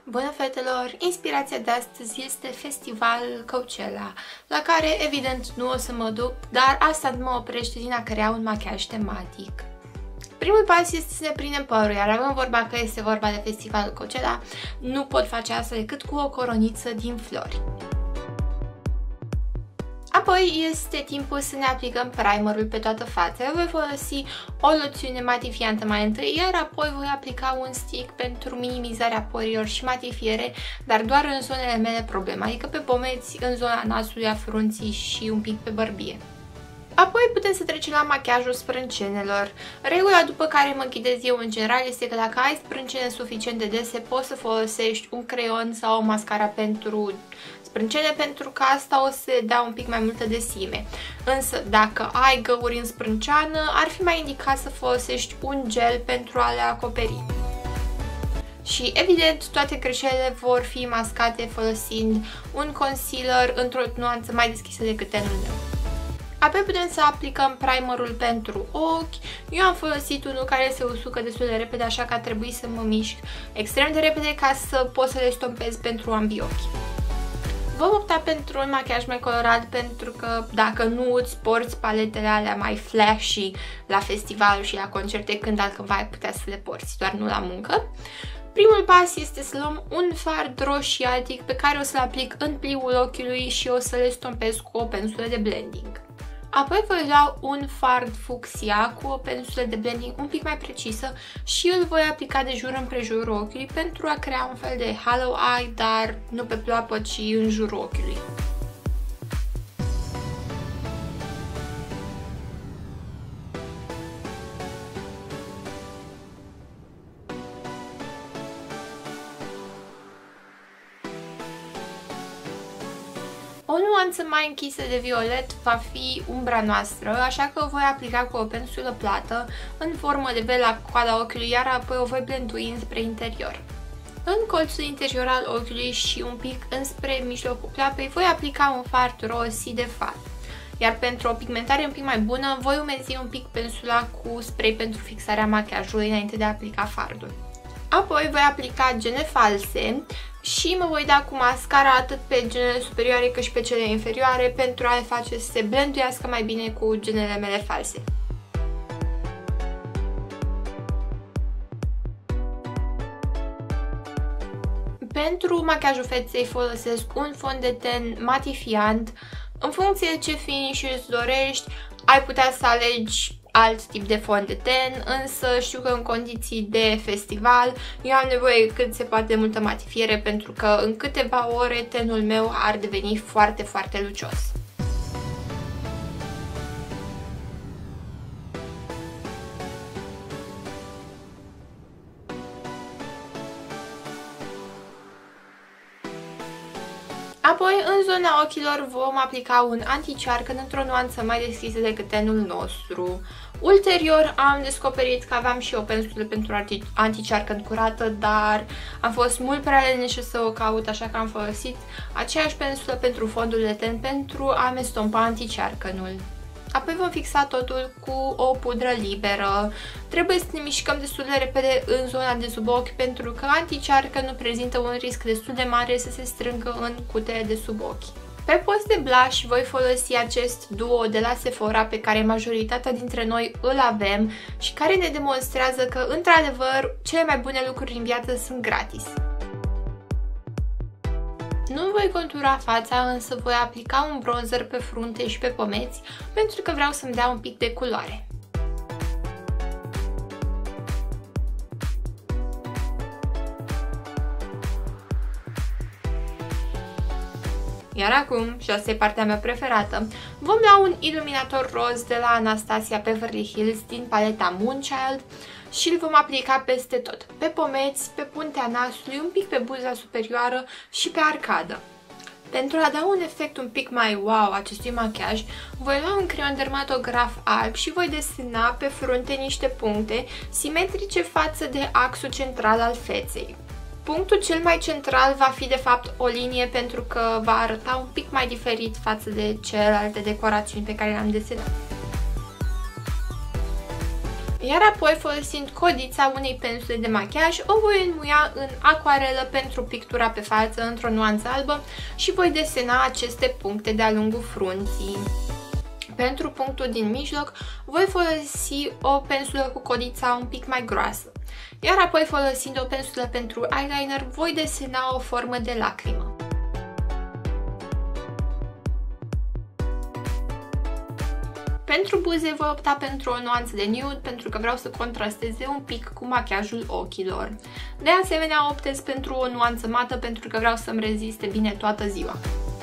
Bună fetelor! Inspirația de astăzi este festivalul Coachella, la care evident nu o să mă duc, dar asta nu mă oprește din a crea un machiaj tematic. Primul pas este să ne prindem părul, iar având vorba că este vorba de festivalul Coachella, nu pot face asta decât cu o coroniță din flori. Apoi este timpul să ne aplicăm primerul pe toată fața. Eu voi folosi o loțiune matifiantă mai întâi, iar apoi voi aplica un stick pentru minimizarea porilor și matifiere, dar doar în zonele mele probleme, adică pe pomeți, în zona nasului, a frunții și un pic pe bărbie. Apoi putem să trecem la machiajul sprâncenelor. Regula după care mă ghidez eu în general este că dacă ai sprâncene suficient de dese, poți să folosești un creion sau o mascara pentru sprâncene, pentru că asta o să dea un pic mai multă desime. Însă dacă ai găuri în sprânceană, ar fi mai indicat să folosești un gel pentru a le acoperi. Și evident toate greșelile vor fi mascate folosind un concealer într-o nuanță mai deschisă decât tenul meu. Apoi putem să aplicăm primerul pentru ochi. Eu am folosit unul care se usucă destul de repede, așa că a trebuit să mă mișc extrem de repede ca să pot să le stompez pentru ambii ochi. Vom opta pentru un machiaj mai colorat pentru că dacă nu îți porți paletele alea mai flashy la festival și la concerte, când altcândva ai putea să le porți, doar nu la muncă. Primul pas este să luăm un fard roșiatic pe care o să-l aplic în pliul ochiului și o să le stompez cu o pensulă de blending. Apoi voi lua un fard fucsia cu o pensulă de blending un pic mai precisă și îl voi aplica de jur împrejurul ochiului pentru a crea un fel de hollow eye, dar nu pe ploapă, ci în jurul ochiului. O nuanță mai închisă de violet va fi umbra noastră, așa că o voi aplica cu o pensulă plată în formă de V la coada ochiului, iar apoi o voi blendui înspre interior. În colțul interior al ochiului și un pic înspre mijlocul pleoapei voi aplica un fard roz de fat. Iar pentru o pigmentare un pic mai bună voi umezi un pic pensula cu spray pentru fixarea machiajului înainte de a aplica fardul. Apoi voi aplica gene false și mă voi da cu mascara atât pe genele superioare cât și pe cele inferioare pentru a le face să se blenduiască mai bine cu genele mele false. Pentru machiajul feței folosesc un fond de ten matifiant. În funcție de ce finish îți dorești, ai putea să alegi alt tip de fond de ten, însă știu că în condiții de festival eu am nevoie cât se poate de multă matifiere pentru că în câteva ore tenul meu ar deveni foarte, foarte lucios. Apoi, în zona ochilor vom aplica un anti-cearcăn într-o nuanță mai deschisă decât tenul nostru. Ulterior am descoperit că aveam și o pensulă pentru anti-cearcăn curată, dar am fost mult prea leneșă să o caut, așa că am folosit aceeași pensulă pentru fondul de ten pentru a-mi estompa anti-cearcănul. Apoi vom fixa totul cu o pudră liberă. Trebuie să ne mișcăm destul de repede în zona de sub ochi pentru că anti-cearcăn nu prezintă un risc destul de mare să se strângă în cutele de sub ochi. Pe post de blush voi folosi acest duo de la Sephora pe care majoritatea dintre noi îl avem și care ne demonstrează că, într-adevăr, cele mai bune lucruri în viață sunt gratis. Nu voi contura fața, însă voi aplica un bronzer pe frunte și pe pomeți pentru că vreau să-mi dea un pic de culoare. Iar acum, și asta e partea mea preferată, vom lua un iluminator roz de la Anastasia Beverly Hills din paleta Moonchild și îl vom aplica peste tot, pe pomeți, pe puntea nasului, un pic pe buza superioară și pe arcadă. Pentru a da un efect un pic mai wow acestui machiaj, voi lua un creion dermatograf alb și voi desena pe frunte niște puncte simetrice față de axul central al feței. Punctul cel mai central va fi de fapt o linie pentru că va arăta un pic mai diferit față de celelalte decorațiuni pe care le-am desenat. Iar apoi, folosind codița unei pensule de machiaj, o voi înmuia în acuarelă pentru pictura pe față într-o nuanță albă și voi desena aceste puncte de-a lungul frunții. Pentru punctul din mijloc, voi folosi o pensulă cu codița un pic mai groasă. Iar apoi, folosind o pensulă pentru eyeliner, voi desena o formă de lacrimă. Pentru buze voi opta pentru o nuanță de nude pentru că vreau să contrasteze un pic cu machiajul ochilor. De asemenea, optez pentru o nuanță mată pentru că vreau să-mi reziste bine toată ziua.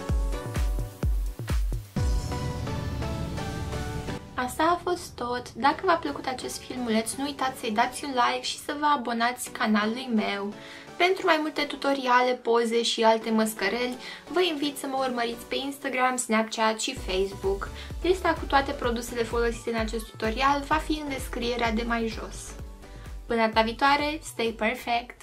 Asta a fost tot. Dacă v-a plăcut acest filmuleț, nu uitați să-i dați un like și să vă abonați canalului meu. Pentru mai multe tutoriale, poze și alte măscăreli, vă invit să mă urmăriți pe Instagram, Snapchat și Facebook. Lista cu toate produsele folosite în acest tutorial va fi în descrierea de mai jos. Până data viitoare, stay perfect!